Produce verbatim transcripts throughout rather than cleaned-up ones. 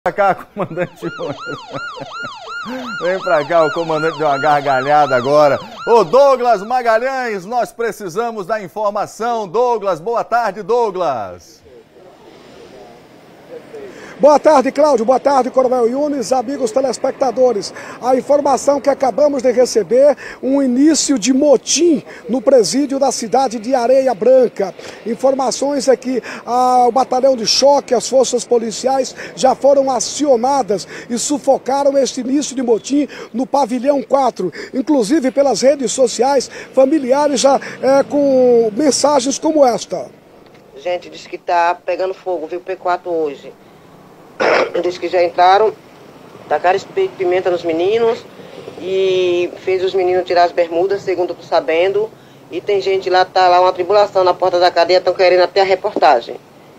Pra cá, comandante. Vem pra cá, o comandante deu uma gargalhada agora. Ô Douglas Magalhães, nós precisamos da informação. Douglas, boa tarde, Douglas. Boa tarde, Cláudio. Boa tarde, Coronel Yunes, amigos telespectadores. A informação que acabamos de receber, um início de motim no presídio da cidade de Areia Branca. Informações é que ah, o batalhão de choque, as forças policiais já foram acionadas e sufocaram este início de motim no pavilhão quatro. Inclusive pelas redes sociais, familiares já é, com mensagens como esta. Gente, diz que tá pegando fogo, viu, P quatro hoje. Diz que já entraram, tacaram spray de pimenta nos meninos e fez os meninos tirar as bermudas, segundo eu tô sabendo. E tem gente lá, tá lá uma tribulação na porta da cadeia, estão querendo até a reportagem.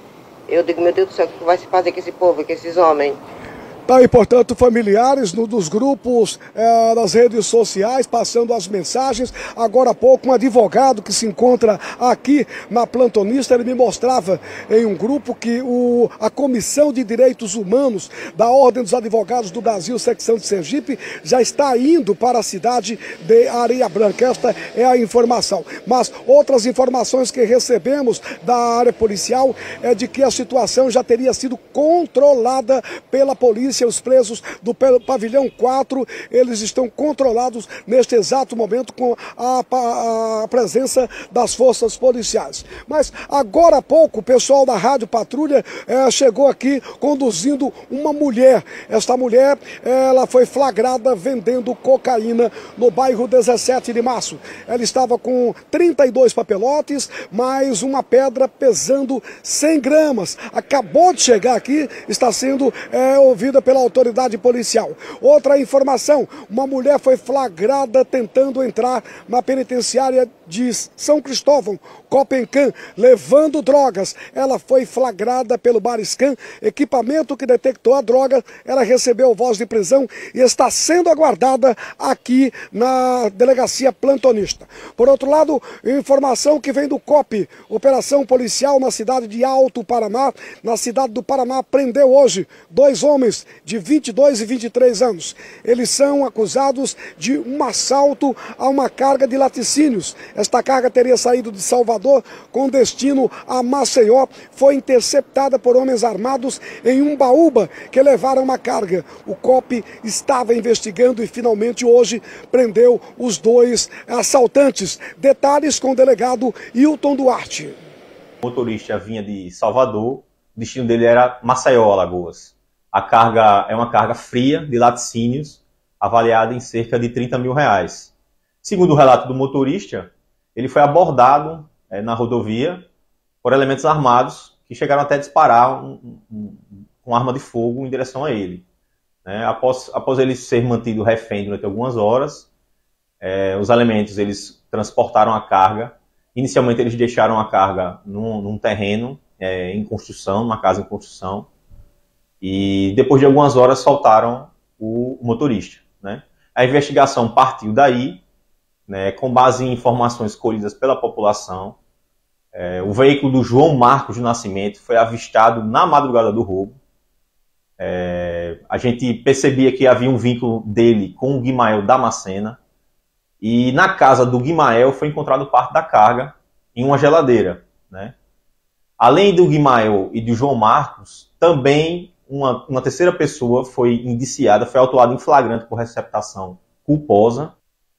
Eu digo, meu Deus do céu, o que vai se fazer com esse povo, com esses homens? Tá aí, portanto, familiares no, dos grupos é, das redes sociais passando as mensagens. Agora há pouco, um advogado que se encontra aqui na Plantonista, ele me mostrava em um grupo que o, a Comissão de Direitos Humanos da Ordem dos Advogados do Brasil, secção de Sergipe, já está indo para a cidade de Areia Branca. Esta é a informação. Mas outras informações que recebemos da área policial é de que a situação já teria sido controlada pela polícia. Os presos do pavilhão quatro, eles estão controlados neste exato momento com a, a, a presença das forças policiais. Mas agora há pouco o pessoal da Rádio Patrulha é, chegou aqui conduzindo uma mulher. Esta mulher, ela foi flagrada vendendo cocaína no bairro dezessete de março. Ela estava com trinta e dois papelotes, mais uma pedra pesando cem gramas. Acabou de chegar aqui, está sendo é, ouvida pela autoridade policial. Outra informação, uma mulher foi flagrada tentando entrar na penitenciária de São Cristóvão, Copencan, levando drogas. Ela foi flagrada pelo Bariscan, equipamento que detectou a droga. Ela recebeu voz de prisão e está sendo aguardada aqui na delegacia Plantonista. Por outro lado, informação que vem do C O P, operação policial na cidade de Alto Paraná. Na cidade do Paraná, prendeu hoje dois homens de vinte e dois e vinte e três anos. Eles são acusados de um assalto a uma carga de laticínios. Esta carga teria saído de Salvador com destino a Maceió. Foi interceptada por homens armados em Umbaúba, que levaram uma carga. O C O P estava investigando e finalmente hoje prendeu os dois assaltantes. Detalhes com o delegado Hilton Duarte. O motorista vinha de Salvador, o destino dele era Maceió, Alagoas. A carga é uma carga fria de laticínios, avaliada em cerca de trinta mil reais. Segundo o relato do motorista, ele foi abordado é, na rodovia por elementos armados que chegaram até a disparar um, um, uma arma de fogo em direção a ele. É, após, após ele ser mantido refém durante algumas horas, é, os elementos eles transportaram a carga. Inicialmente eles deixaram a carga num, num terreno é, em construção, numa casa em construção. E depois de algumas horas soltaram o motorista. Né? A investigação partiu daí, né, com base em informações colhidas pela população. É, o veículo do João Marcos do Nascimento foi avistado na madrugada do roubo. É, a gente percebia que havia um vínculo dele com o Guimael Damascena. E na casa do Guimael foi encontrado parte da carga em uma geladeira. Né? Além do Guimael e do João Marcos, também Uma, uma terceira pessoa foi indiciada, foi autuada em flagrante por receptação culposa.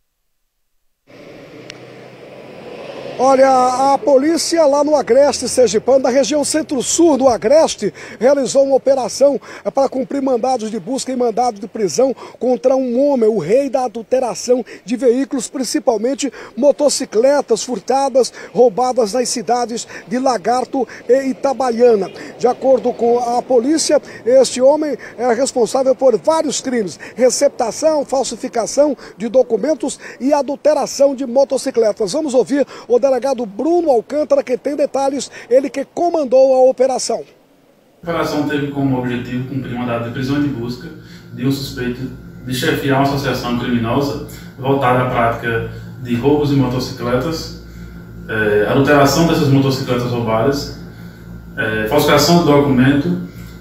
Olha, a polícia lá no Agreste Sergipano, na região centro-sul do Agreste, realizou uma operação para cumprir mandados de busca e mandados de prisão contra um homem, o rei da adulteração de veículos, principalmente motocicletas furtadas, roubadas nas cidades de Lagarto e Itabaiana. De acordo com a polícia, este homem é responsável por vários crimes: receptação, falsificação de documentos e adulteração de motocicletas. Vamos ouvir o delegado Bruno Alcântara, que tem detalhes, ele que comandou a operação. A operação teve como objetivo cumprir mandado de prisão e de busca de um suspeito de chefiar uma associação criminosa voltada à prática de roubos de motocicletas, é, adulteração dessas motocicletas roubadas, é, falsificação de documento,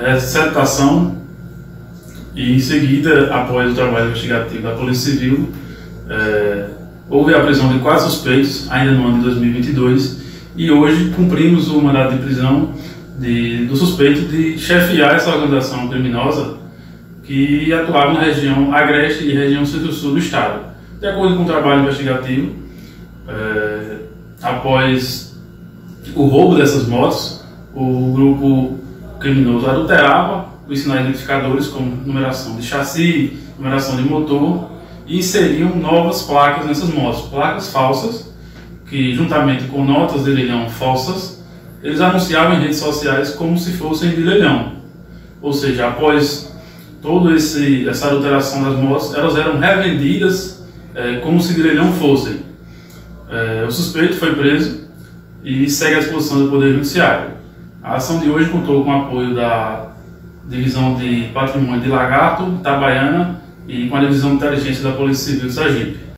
receptação e, em seguida, após o trabalho investigativo da Polícia Civil, é, houve a prisão de quatro suspeitos, ainda no ano de dois mil e vinte e dois, e hoje cumprimos o mandado de prisão de, do suspeito de chefiar essa organização criminosa que atuava na região Agreste e região Centro-Sul do estado. De acordo com o trabalho investigativo, é, após o roubo dessas motos, o grupo criminoso adulterava os sinais identificadores como numeração de chassi, numeração de motor, e inseriam novas placas nessas motos, placas falsas, que juntamente com notas de leilão falsas, eles anunciavam em redes sociais como se fossem de leilão. Ou seja, após toda essa adulteração das motos, elas eram revendidas é, como se de leilão fossem. É, o suspeito foi preso e segue à disposição do Poder Judiciário. A ação de hoje contou com o apoio da Divisão de Patrimônio de Lagarto, Itabaiana, e com a Divisão de Inteligência da Polícia Civil de Sergipe.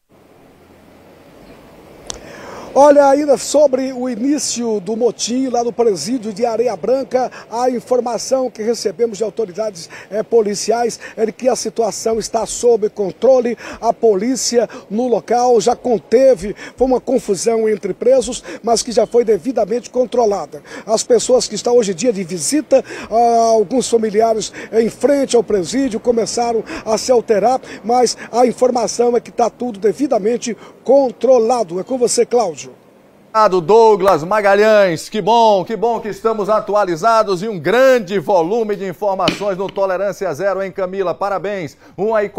Olha, ainda sobre o início do motim lá no presídio de Areia Branca, a informação que recebemos de autoridades é, policiais é de que a situação está sob controle. A polícia no local já conteve, foi uma confusão entre presos, mas que já foi devidamente controlada. As pessoas que estão hoje em dia de visita, ah, alguns familiares em frente ao presídio começaram a se alterar, mas a informação é que está tudo devidamente controlado. É com você, Cláudio. Douglas Magalhães, que bom, que bom que estamos atualizados e um grande volume de informações no Tolerância Zero em Camila. Parabéns. Um aí